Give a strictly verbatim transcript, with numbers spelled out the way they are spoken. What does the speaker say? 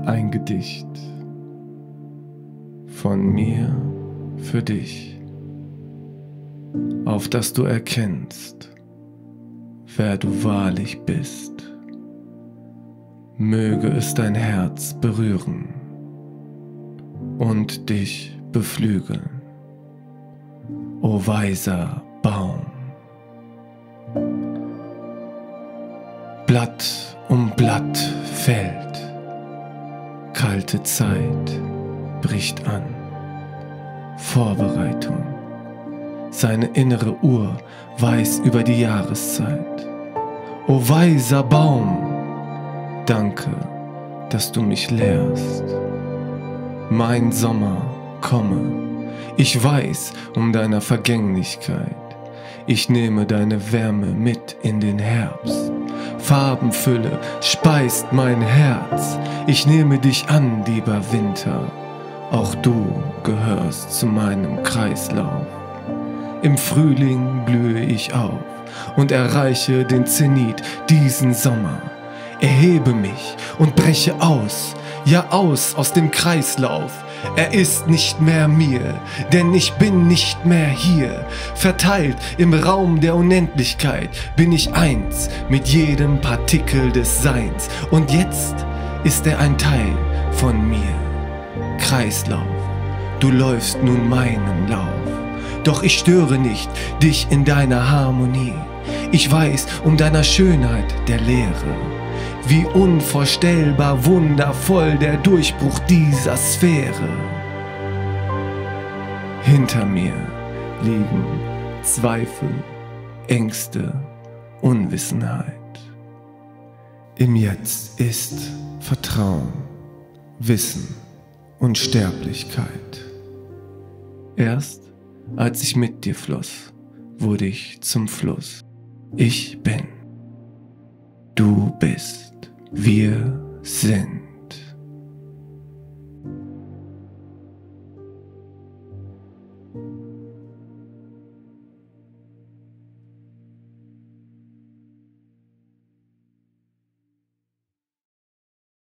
Ein Gedicht von mir für dich, auf das du erkennst, wer du wahrlich bist. Möge es dein Herz berühren und dich beflügeln, o weiser Baum. Blatt um Blatt fällt, kalte Zeit bricht an, Vorbereitung. Seine innere Uhr weiß über die Jahreszeit. O weiser Baum, danke, dass du mich lehrst. Mein Sommer komme, ich weiß um deiner Vergänglichkeit. Ich nehme deine Wärme mit in den Herbst. Farbenfülle speist mein Herz. Ich nehme dich an, lieber Winter. Auch du gehörst zu meinem Kreislauf. Im Frühling blühe ich auf und erreiche den Zenit diesen Sommer. Erhebe mich und breche aus, ja aus aus dem Kreislauf. Er ist nicht mehr mir, denn ich bin nicht mehr hier. Verteilt im Raum der Unendlichkeit bin ich eins mit jedem Partikel des Seins. Und jetzt ist er ein Teil von mir. Kreislauf, du läufst nun meinen Lauf. Doch ich störe nicht dich in deiner Harmonie. Ich weiß um deiner Schönheit der Lehre. Wie unvorstellbar wundervoll der Durchbruch dieser Sphäre. Hinter mir liegen Zweifel, Ängste, Unwissenheit. Im Jetzt ist Vertrauen, Wissen und Sterblichkeit. Erst als ich mit dir floss, wurde ich zum Fluss. Ich bin. Du bist. Wir sind.